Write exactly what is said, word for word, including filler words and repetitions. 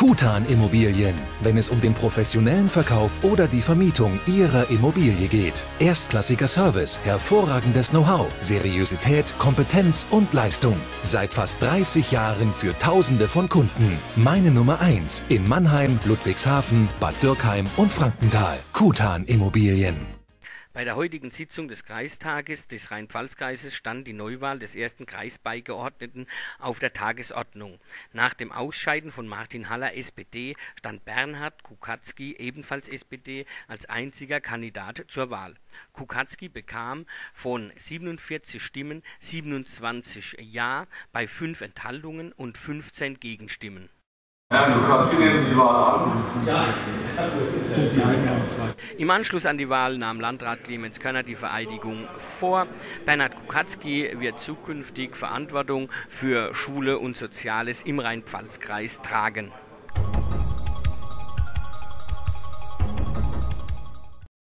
Kutan Immobilien, wenn es um den professionellen Verkauf oder die Vermietung Ihrer Immobilie geht. Erstklassiger Service, hervorragendes Know-how, Seriosität, Kompetenz und Leistung. Seit fast dreißig Jahren für Tausende von Kunden. Meine Nummer eins in Mannheim, Ludwigshafen, Bad Dürkheim und Frankenthal. Kutan Immobilien. Bei der heutigen Sitzung des Kreistages des Rhein-Pfalz-Kreises stand die Neuwahl des ersten Kreisbeigeordneten auf der Tagesordnung. Nach dem Ausscheiden von Martin Haller S P D stand Bernhard Kukatzki, ebenfalls S P D, als einziger Kandidat zur Wahl. Kukatzki bekam von siebenundvierzig Stimmen siebenundzwanzig Ja bei fünf Enthaltungen und fünfzehn Gegenstimmen. Herr Kukatzki, nehmen Sie die Wahl an. Ja. Im Anschluss an die Wahl nahm Landrat Clemens Körner die Vereidigung vor. Bernhard Kukatzki wird zukünftig Verantwortung für Schule und Soziales im Rhein-Pfalz-Kreis tragen.